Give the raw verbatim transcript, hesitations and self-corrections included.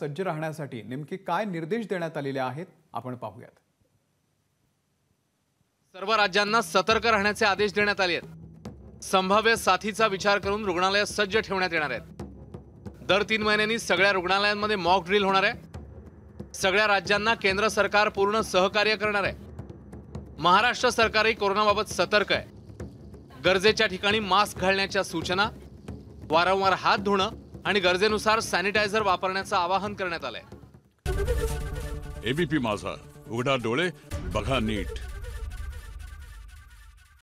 सज्ज राहण्यासाठी नेमके काय निर्देश देण्यात आलेले आहेत आपण पाहूयात। सर्व राज्यांना सतर्क राहण्याचे आदेश देण्यात आले आहेत। संभाव्य साथीचा विचार करून रुग्णालय सज्ज ठेवण्यात येणार आहेत। दर तीन महिन्यांनी सगळ्या रुग्णालयांमध्ये मॉक ड्रिल होणार आहे। सगळ्या राज्यांना केंद्र सरकार पूर्ण सहकार्य करणार आहे। महाराष्ट्र सरकारही कोरोनाबाबत सतर्क आहे। गरजेच्या ठिकाणी मास्क घालण्याच्या सूचना, वारंवार हात धुणं आणि गरजेनुसार सॅनिटायझर वापरण्याचं आवाहन करण्यात आलंय। एबीपी माझा, उघडा डोळे बघा नीट।